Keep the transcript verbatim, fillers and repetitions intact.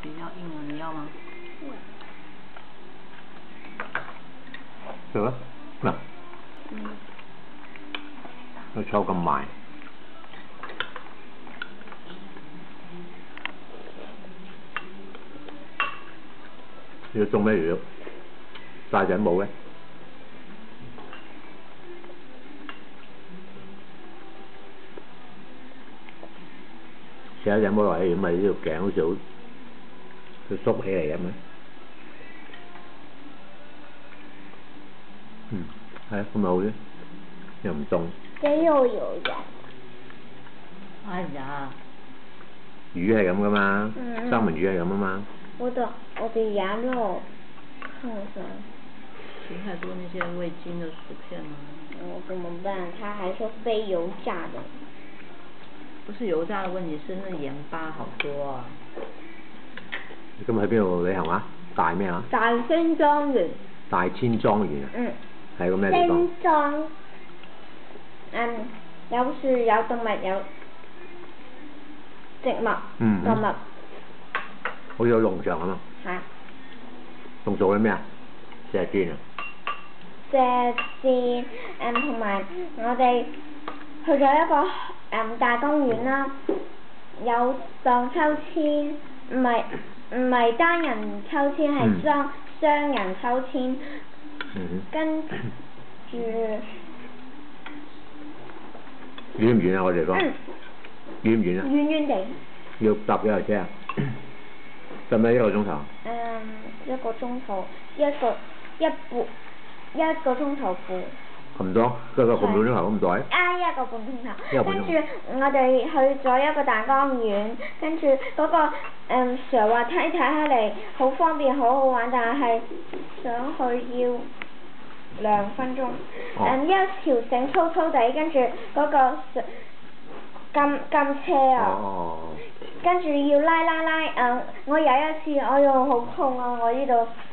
比较硬啊，你要吗？ được á, nè, nó sâu cầm mài,呢個種咩魚？大頂帽嘅，扯頂帽落嚟，咁咪呢條頸好似好，佢縮起嚟咁嘅。嗯，係啊，咁咪好啲，又唔凍。 雞肉有人。 哎呀！ 魚係咁噶嘛， 嗯、 三文魚係咁啊嘛。 我的我的羊肉，看一下。 吃太多那些味精的薯片了。 我怎么办？他还说非油炸的。 不是油炸的问題，是那鹽巴好多啊。 你今日喺邊度旅行啊？大咩啊？ 大仙莊園。 大千莊園啊？ 嗯。 係個咩地方？ 仙莊。嗯，有樹有動物有植物。 嗯。 動物。 好似有農場咁啊。 係。 仲做緊咩啊？射箭啊？ 射箭，誒同埋我哋去咗一個誒、嗯、大公園啦，有盪秋千，唔係唔係單人秋千，係雙雙人秋千， 嗯、 跟住遠唔遠啊？我哋講。 嗯。 遠唔遠啊？ 遠遠地。 要搭幾台車啊？使唔使一個鐘頭？ 嗯，一個鐘頭，一個一半一個鐘頭半。 咁多？一個半鐘頭咁耐？ 啊，一個半鐘頭。跟住我哋去咗一個大公園，跟住嗰個誒斜滑梯睇下嚟好方便，好好玩，但係上去要兩分鐘。誒、 哦嗯、一條繩粗粗地，跟住嗰個撳撳車啊。 哦。 跟住要拉拉拉，誒、嗯，我有一次我又好痛啊！我呢度